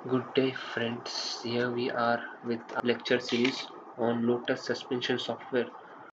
Good day, friends. Here we are with our lecture series on Lotus suspension software.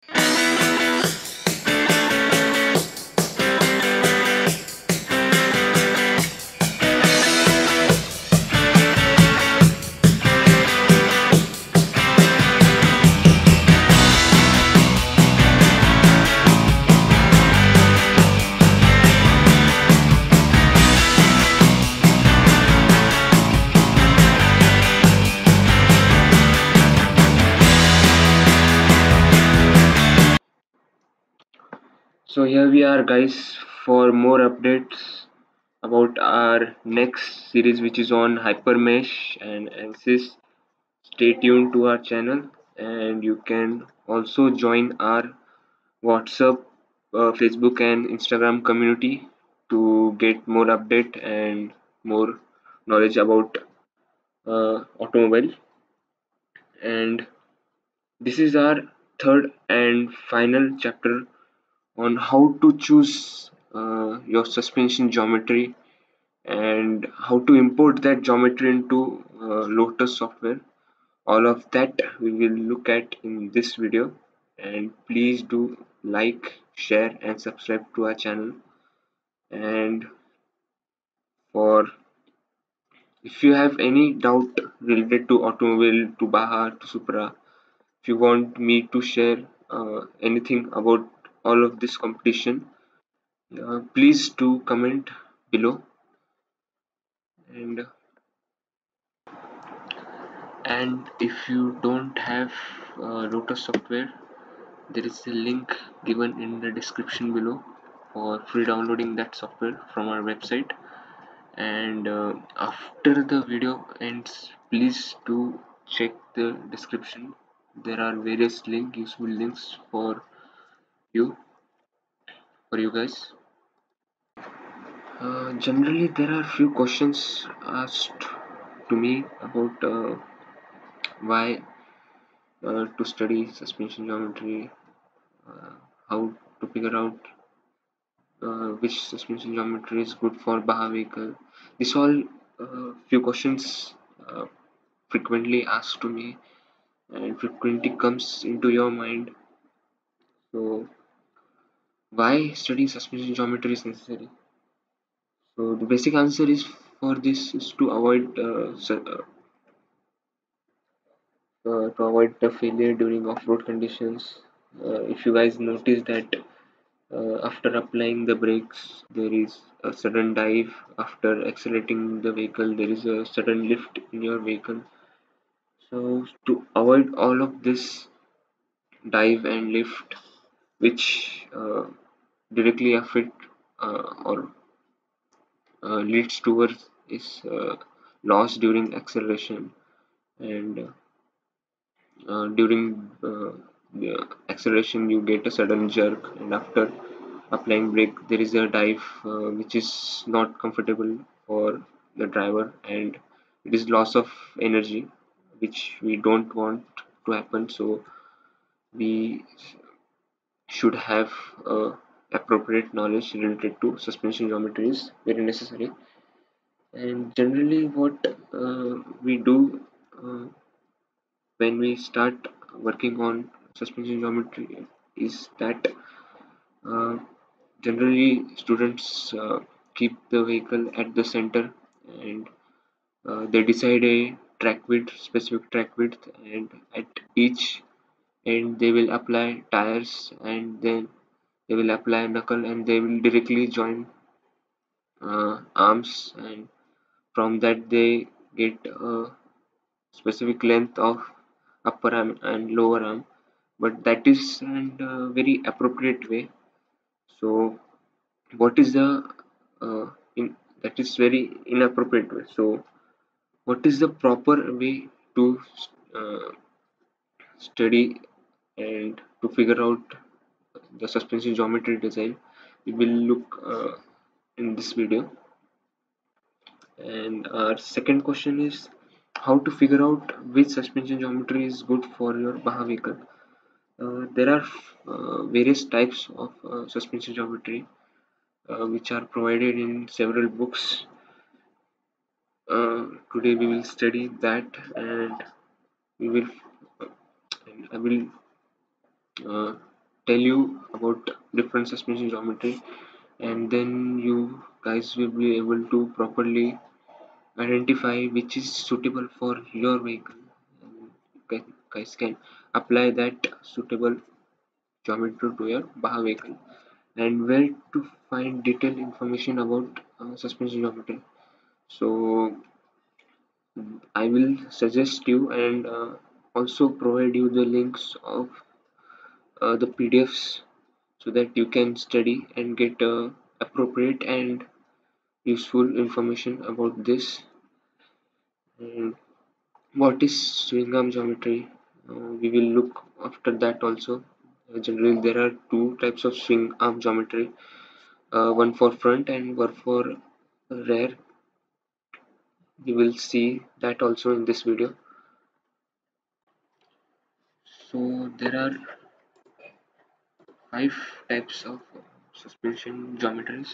So here we are, guys, for more updates about our next series, which is on hypermesh and axis. Stay tuned to our channel, and you can also join our WhatsApp, Facebook, and Instagram community to get more update and more knowledge about automobile. And this is our third and final chapter on how to choose your suspension geometry and how to import that geometry into Lotus software. All of that we will look at in this video, and please do like, share, and subscribe to our channel. And for if you have any doubt related to automobile, to Baja, to Supra, if you want me to share anything about all of this competition, please do comment below. And if you don't have Lotus software, there is a link given in the description below for free downloading that software from our website. And after the video ends, please do check the description. There are various useful links you for you guys. Generally, there are few questions asked to me about why to study suspension geometry, uh, how to figure out which suspension geometry is good for Baja vehicle. This all few questions uh, frequently asked to me and frequently comes into your mind. So why study suspension geometry is necessary? So the basic answer is for this is to avoid the failure during off-road conditions. If you guys notice that after applying the brakes, there is a sudden dive. After accelerating the vehicle, there is a sudden lift in your vehicle. So to avoid all of this dive and lift, which directly affect or leads towards is loss during acceleration, and during the acceleration you get a sudden jerk, and after applying brake there is a dive which is not comfortable for the driver, and it is loss of energy which we don't want to happen. So we should have appropriate knowledge related to suspension geometry is very necessary. And generally what we do uh, when we start working on suspension geometry is that uh, generally students keep the vehicle at the center, and they decide a track width, specific track width, and at each end they will apply tires, and then they will apply knuckle, and they will directly join arms, and from that they get a specific length of upper arm and lower arm, but that is in a very appropriate way. So what is the uh, in that is very inappropriate way. So what is the proper way to uh, study and to figure out the suspension geometry design? We will look in this video. And our second question is how to figure out which suspension geometry is good for your Baja vehicle. There are various types of suspension geometry which are provided in several books. today we will study that, and we will I will uh, tell you about different suspension geometry, and then you guys will be able to properly identify which is suitable for your vehicle, and guys can apply that suitable geometry to your Baja vehicle, and where to find detailed information about suspension geometry. So I will suggest you, and also provide you the links of the PDFs, so that you can study and get appropriate and useful information about this. And what is swing arm geometry? We will look after that also. Generally, there are two types of swing arm geometry, one for front and one for rear. We will see that also in this video. So there are five types of suspension geometries,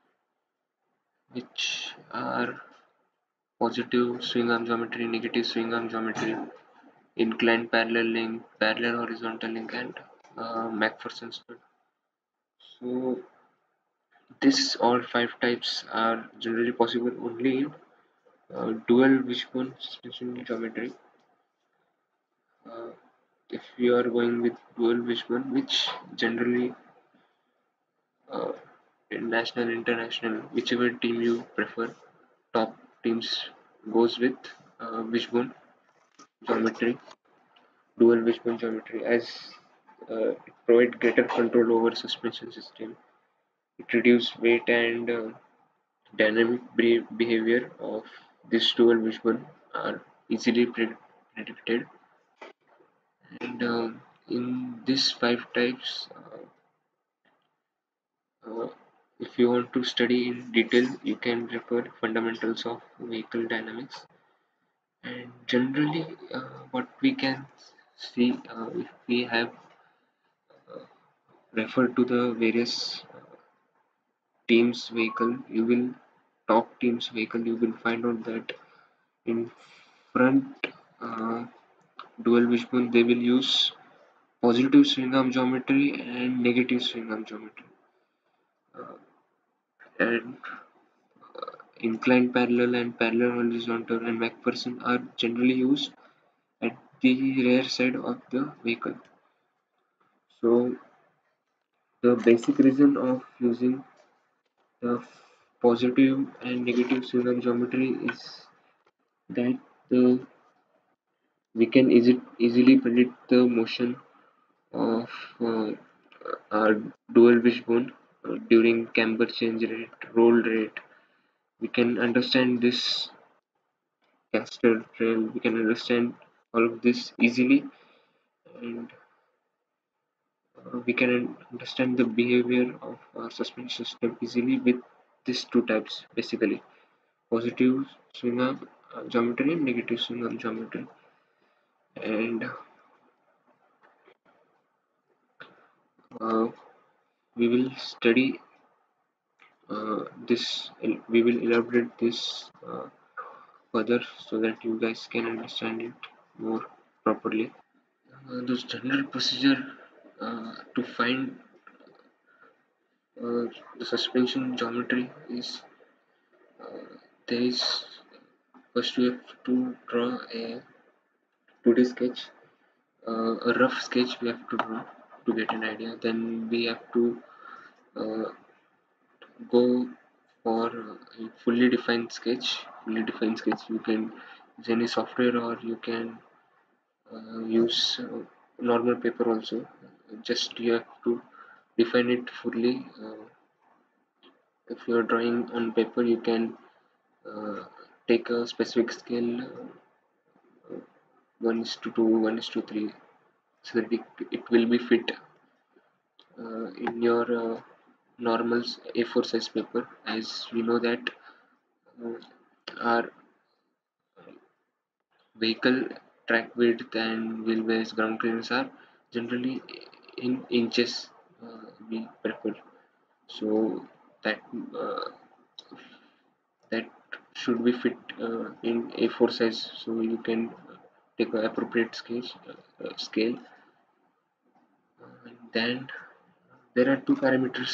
which are positive swing arm geometry, negative swing arm geometry, inclined parallel link, parallel horizontal link, and McPherson stud. So this all five types are generally possible only in dual wishbone suspension geometry. Uh, if you are going with dual wishbone, which generally uh, in national, international, whichever team you prefer, top teams goes with wishbone geometry, dual wishbone geometry, as it provides greater control over suspension system. It reduces weight and dynamic behavior of this dual wishbone are easily predicted. And in these five types, uh, if you want to study in detail, you can refer fundamentals of vehicle dynamics. And generally, what we can see, if we have referred to the various teams vehicle, you will top teams vehicle, you will find out that in front dual wishbone they will use positive swing arm geometry and negative swing arm geometry, and inclined parallel and parallel horizontal and McPherson are generally used at the rear side of the vehicle. So the basic reason of using the positive and negative swing arm geometry is that the we can easily predict the motion of our dual wishbone during camber change rate, roll rate. We can understand this caster trail. We can understand all of this easily, and we can understand the behavior of our suspension system easily with these two types, basically positive swing arm geometry and negative swing arm geometry. And uh, we will study this. We will elaborate this further, so that you guys can understand it more properly. The standard procedure to find uh, the suspension geometry is, there is, first we have to draw a 2D sketch, a rough sketch we have to draw to get an idea. Then we have to uh, go for a fully defined sketch. Fully defined sketch, you can use any software, or you can use normal paper also. Just you have to define it fully. If you are drawing on paper, you can take a specific scale, 1:2, 1:3, so that it will be fit in your normal A4 size paper. As we know that uh, our vehicle track width and wheelbase ground clearance are generally in inches, we prefer. So that uh, that should be fit in A4 size, so you can take an appropriate scale. And then there are two parameters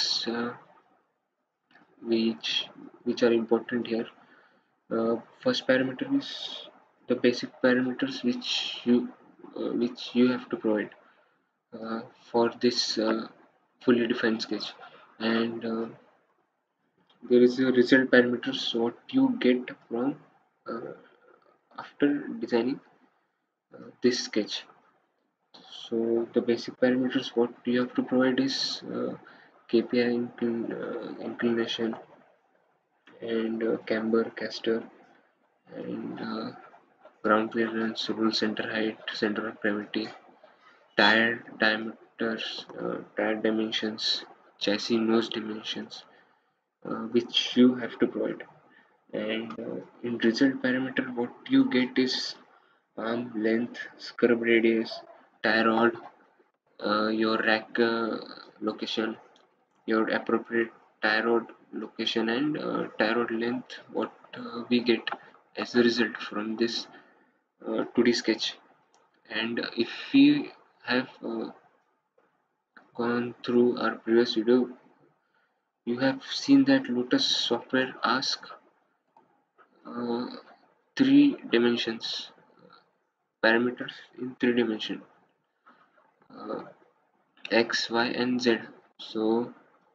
which are important here. First parameter is the basic parameters which you have to provide for this fully defined sketch, and there is a result parameters what you get from uh, after designing this sketch. So the basic parameters what you have to provide is KPI inclination and camber caster and ground clearance, rule center height, center of gravity, tire diameters, tire dimensions, chassis nose dimensions, which you have to provide. And in result parameter, what you get is arm length, scrub radius, tie rod, your rack location, your appropriate tie rod location, and tie rod length. What we get as a result from this 2D sketch. And if we have gone through our previous video, you have seen that Lotus software asks uh, three dimensions, parameters in three dimension, uh, x, y, and z. So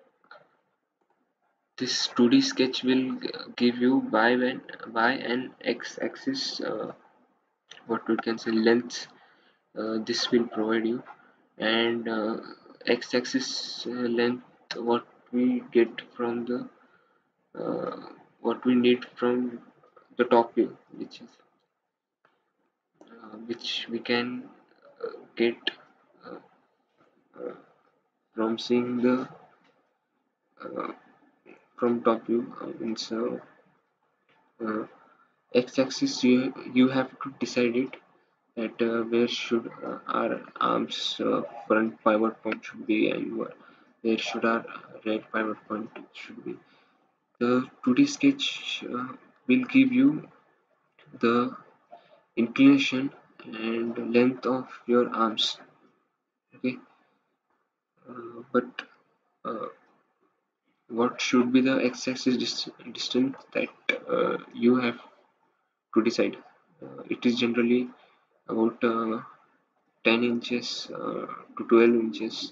this 2D sketch will give you y and x axis, what we can say length. This will provide you, and x axis length what we get from the uh, what we need from the top view, which we can get uh, uh, from seeing the uh, from top view. Means uh, x-axis you have to decide it that where should our arms front pivot point should be, and where should our rear pivot point should be. The 2D sketch will give you the inclination and length of your arms. Okay, but uh, what should be the x-axis distance that you have to decide. It is generally about 10 inches to 12 inches,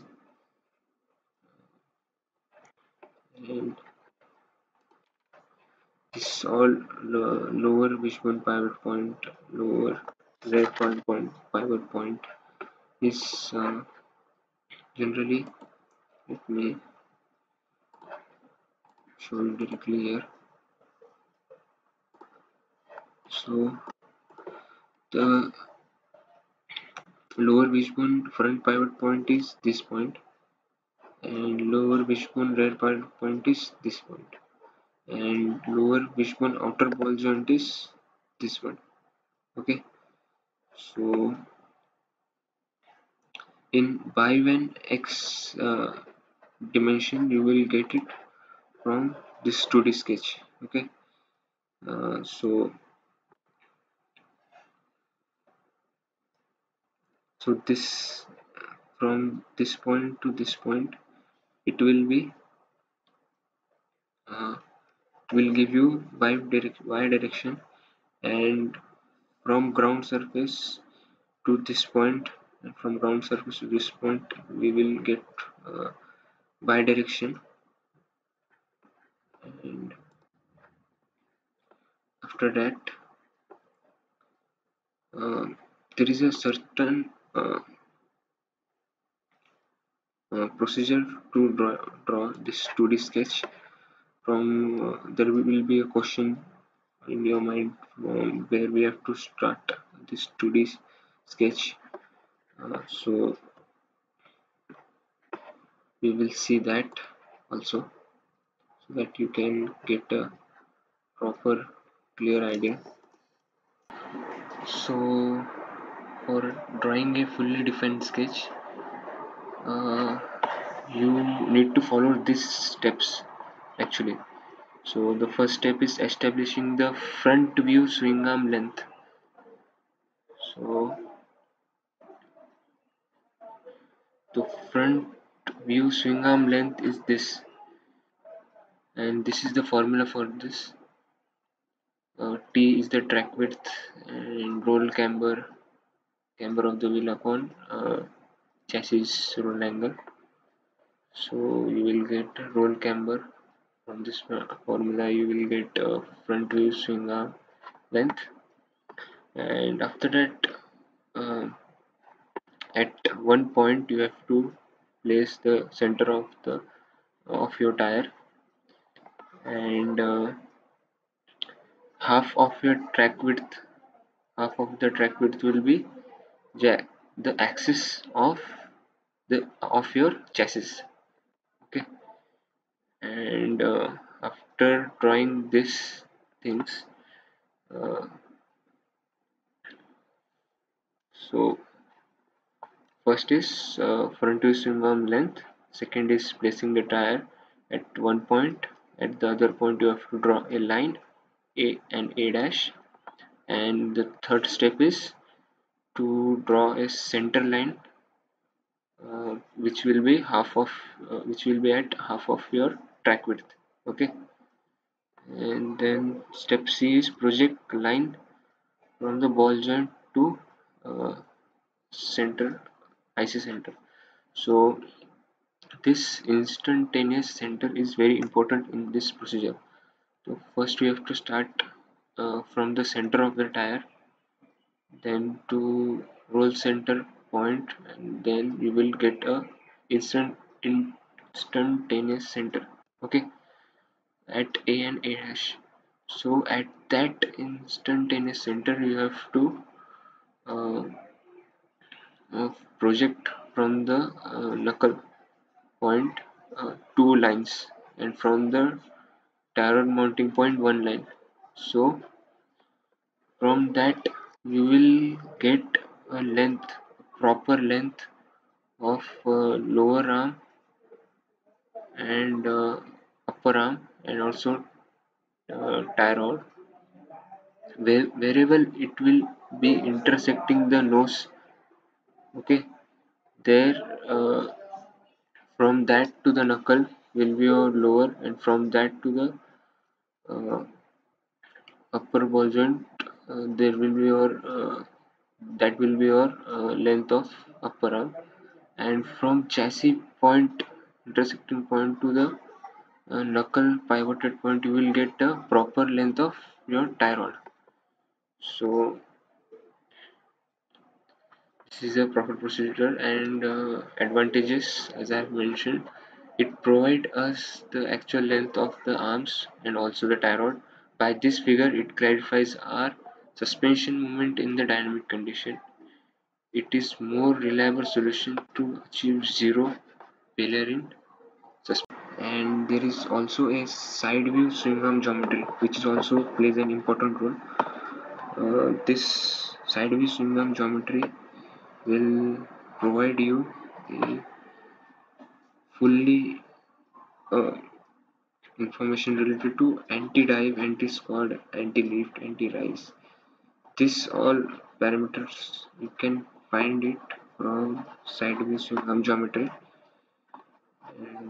and this all lower wishbone pivot point, lower red point pivot point is generally, let me show you directly here. So the lower wishbone front pivot point is this point, and lower wishbone rear pivot point is this point, and lower wishbone outer ball joint is this one. Okay, so in y when x dimension you will get it from this 2D sketch. Okay, so this from this point to this point it uh, will give you y direction, and from ground surface to this point, and from ground surface to this point we will get uh, y direction. And after that uh, there is a certain procedure to draw this 2D sketch. From there will be a question in your mind where we have to start this 2D sketch. So we will see that also, so that you can get a proper clear idea. So for drawing a fully defined sketch, uh, you need to follow these steps actually. So the first step is establishing the front view swing arm length. So the front view swing arm length is this, and this is the formula for this. T is the track width and roll camber of the wheel upon chassis roll angle. So you will get roll camber from this formula. You will get front view swing arm length, and after that, uh, at one point you have to place the center of your tire, and half of your track width half of the track width will be the axis of your chassis. Okay, and after drawing these things, uh, so first is front to swing arm length, second is placing the tire at one point, at the other point you have to draw a line, a and a dash, and the third step is to draw a center line, which will be at half of your track width. Okay, and then step C is project line from the ball joint to uh, center, IC center. So this instantaneous center is very important in this procedure. So first we have to start from the center of the tire, then to roll center point, and then you will get a instant instantaneous center. Okay, at A and A hash. So at that instantaneous center you have to uh, project from the knuckle point two lines, and from the tire mounting point one line. So from that you will get a length, proper length of lower arm and upper arm, and also tire rod, wherever it will be intersecting the nose. Okay, there, from that to the knuckle will be your lower, and from that to the uh, upper ball joint, there will be your that will be your length of upper arm, and from chassis point, intersecting point, to the knuckle pivoted point, you will get the proper length of your tie rod. So this is a proper procedure, and advantages, as I have mentioned, it provides us the actual length of the arms and also the tie rod. By this figure, it clarifies our suspension moment in the dynamic condition. It is more reliable solution to achieve zero failure in suspension. And there is also a side view swing arm geometry, which is also plays an important role. This side view swing arm geometry will provide you a fully uh, information related to anti-dive, anti-squat, anti-lift, anti-rise. This all parameters you can find it from side view swing arm geometry, and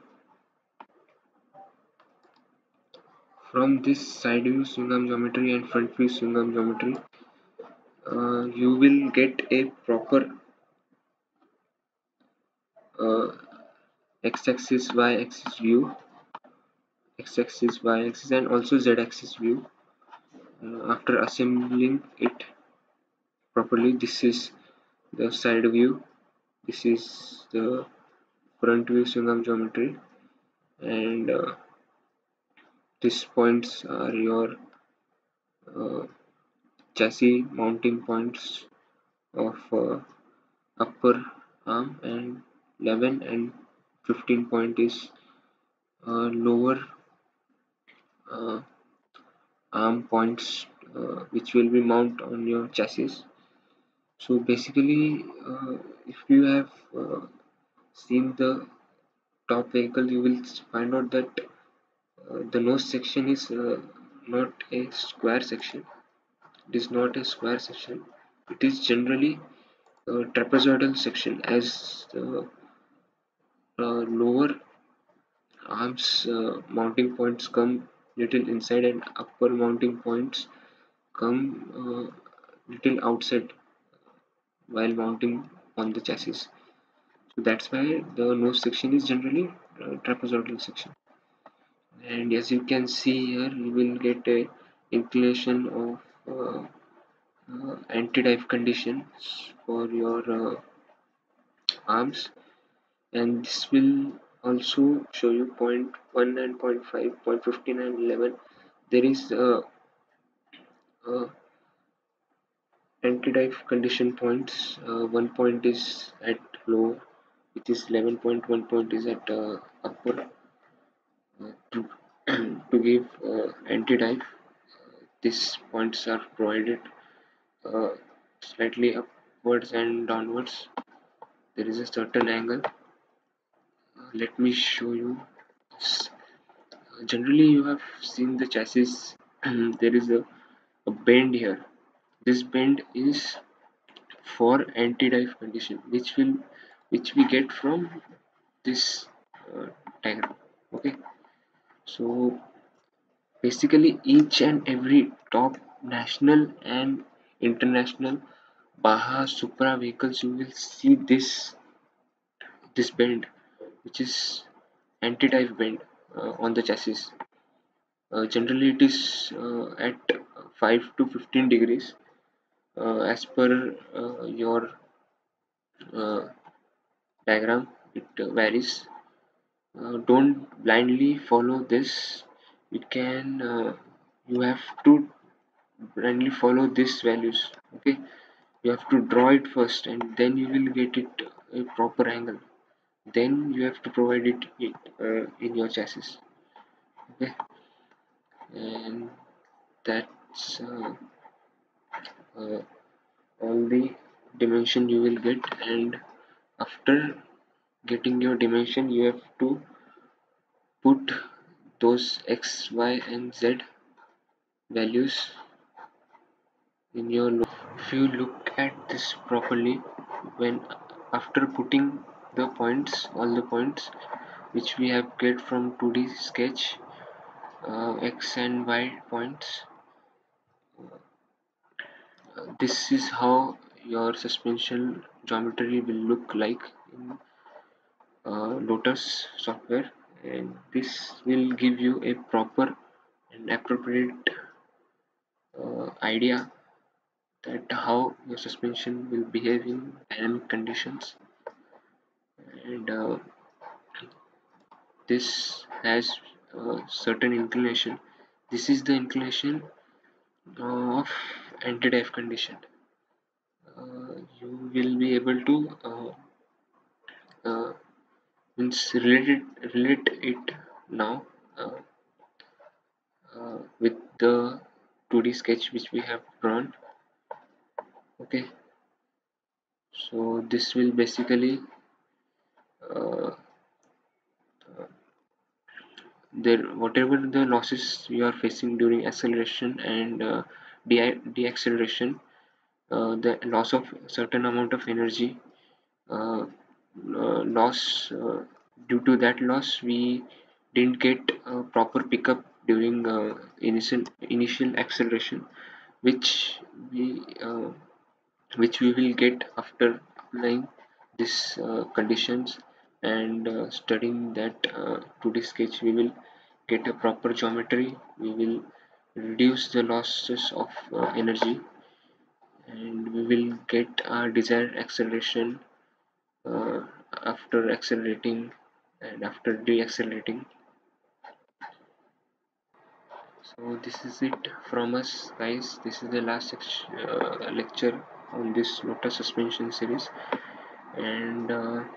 from this side view swing arm geometry and front view swing arm geometry, you will get a proper uh, x-axis, y-axis view, x-axis, y-axis, and also z-axis view. After assembling it properly, this is the side view, this is the front view swing arm geometry, and these points are your uh, chassis mounting points of upper arm, and 11 and 15 point is lower uh, arm points, which will be mount on your chassis. So basically, if you have seen the top vehicle, you will find out that The nose section is not a square section. It is not a square section. It is generally a trapezoidal section, as the lower arms mounting points come little inside and upper mounting points come little outside while mounting on the chassis. So that's why the nose section is generally trapezoidal section. And as you can see here, you will get a inclination of anti-dive conditions for your arms, and this will also show you point 1 and point 5, point 15 and 11. There is a anti-dive condition points. One point is at low, which is 11 point, one point is at upper, to, to give anti-dive. These points are provided uh, slightly upwards and downwards. There is a certain angle. Let me show you this. Generally, you have seen the chassis. There is a bend here. This bend is for anti-dive condition, which we get from this diagram. Okay, so basically each and every top national and international Baja Supra vehicles, you will see this bend, which is anti-dive bend on the chassis. Generally, it is at 5 to 15 degrees as per your uh, diagram. It varies. Don't blindly follow this. You have to blindly follow these values. Okay, you have to draw it first, and then you will get it a proper angle. Then you have to provide it in your chassis. Okay, and that's uh, all the dimension you will get. And after getting your dimension, you have to put those x, y, and z values in your loop. If you look at this properly, when after putting the points, all the points which we have get from 2D sketch, x and y points, this is how your suspension geometry will look like in Lotus software, and this will give you a proper and appropriate idea that how your suspension will behave in dynamic conditions. And this has a certain inclination. This is the inclination of anti-dive condition. You will be able to uh, relate it now uh, with the 2D sketch which we have drawn. Okay, so this will basically uh, there whatever the losses you are facing during acceleration and deacceleration, the loss of certain amount of energy, uh, loss due to that loss we didn't get a proper pickup during initial acceleration, which we uh, which we will get after applying these conditions and studying that 2D sketch. We will get a proper geometry, we will reduce the losses of energy, and we will get our desired acceleration uh, after accelerating and after deaccelerating. So this is it from us, guys. This is the last lecture on this Lotus suspension series, and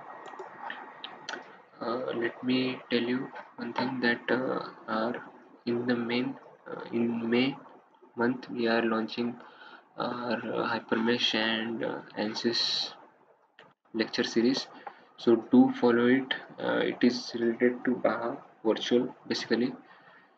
let me tell you one thing that are in the main in May month we are launching our hypermesh and ANSYS lecture series. So do follow it. It is related to BAHA virtual basically.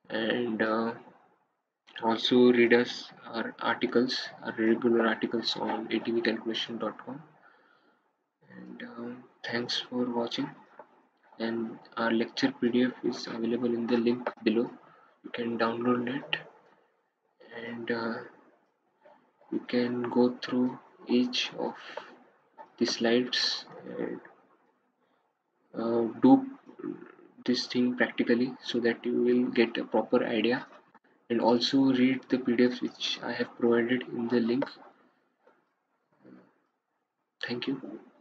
and also read us our articles, our regular articles on atvcalculation.com. And thanks for watching. And our lecture PDF is available in the link below. You can download it, and you can go through each of the slides and do this thing practically so that you will get a proper idea, and also read the PDFs which I have provided in the link. Thank you.